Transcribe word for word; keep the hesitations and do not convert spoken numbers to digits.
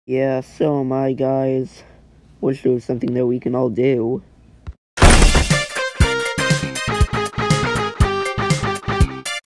Yeah, so am I, guys. Wish there was something that we can all do.